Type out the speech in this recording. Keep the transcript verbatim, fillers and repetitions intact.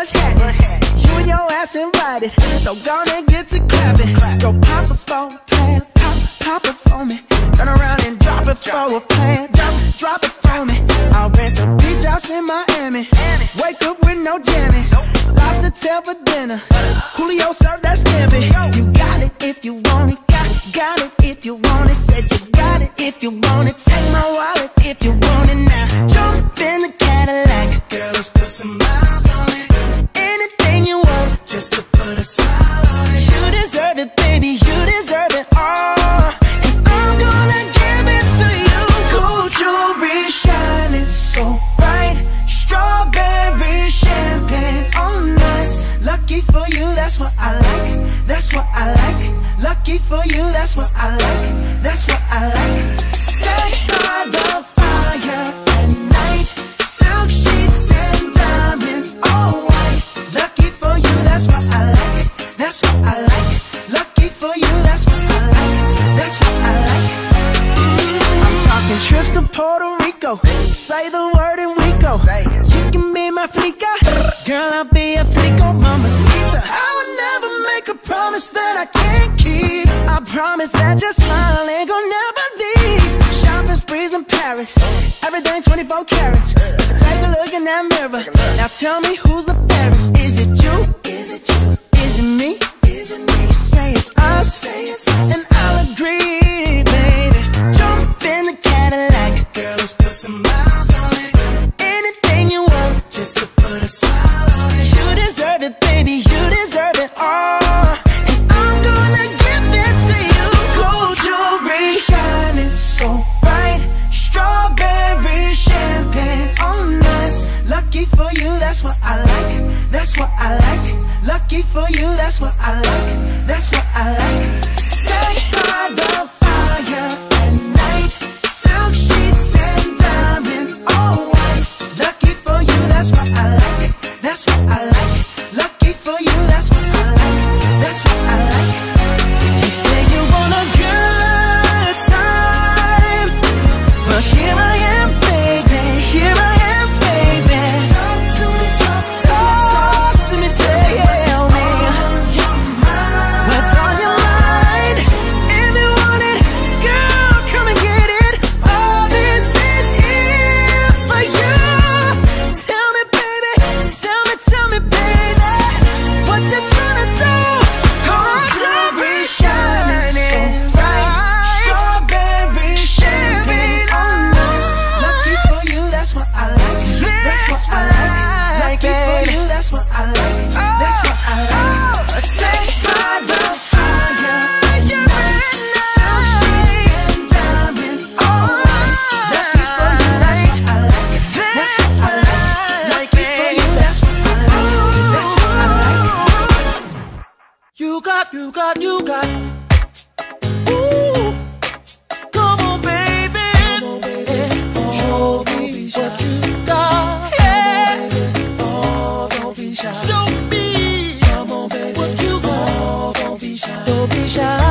what's happening? You and your ass invited, so gonna get to clapping. Go pop it for a plan, pop, pop it for me. Turn around and drop it for a plan, drop, drop it for me. I'll rent a beach house in Miami. Wake up with no jammies. Lobster tail for dinner. Julio served that scampi. You got it if you want it. Got, got it if you want it. Said you got it if you want it. Take my wallet if you want it now. Jump in the Cadillac. Girl, let's put some miles on it. Anything you want, just to put a smile on it. You deserve it, baby. You deserve it all. And I'm gonna give it to you. Gold jewelry shining so bright. Strawberry champagne on us. Lucky for you, that's what I like. That's what I like. Lucky for you, that's what I like. That's what I like. Sex by the fire at night. Silk sheets and diamonds, all white. Lucky for you, that's what I like. That's what I like. Lucky for you, that's what I like. That's what I like. I'm talking trips to Puerto Rico. Say the word and we go. You can be my flica, girl, I'll be a flico, mamacita. I would never make a promise that I can't keep. I promise that your smile ain't gonna never leave. Shopping sprees in Paris, everything twenty-four carats. Take a look in that mirror. Now tell me who's the fairest. Is it you? Is it you? Is it me? Is it me? Say it's us, and I'll agree, baby. Jump in the Cadillac. Girl, let's put some miles on it. Anything you want, just to put a smile on it. You deserve it, baby. You deserve it all. And I'm gonna give it to you. Gold jewelry shining so bright. Strawberry champagne on us. Lucky for you, that's what I like. That's what I like. Lucky for you, that's what I like. That's what I like. Sex by the fire at night. Silk sheets and diamonds, all white. Lucky for you, that's what I like. That's what I like. Lucky for you, that's what I like. That's what I like. You say you want a good time, but here I am, baby. Here I am, baby. Talk to me, talk to me, talk to me, tell me what's on your mind. If you want it, girl, come and get it. All this is here for you. Tell me, baby, tell me, tell me, baby, what you tryna do? Gold jewelry shining bright. Strawberry champagne on us. Lucky for you, that's what I like. That's what I like. Lucky for you, that's what I like. That's what I like. Sex by the fire at night. Silk sheets and diamonds, all white. Lucky for you, that's what I like. That's what I like. Lucky for you, that's what I like. That's what I like. You got, you got, you got. Ooh, come on, baby. Show me what you got. Yeah. Show me what you got. Don't be shy.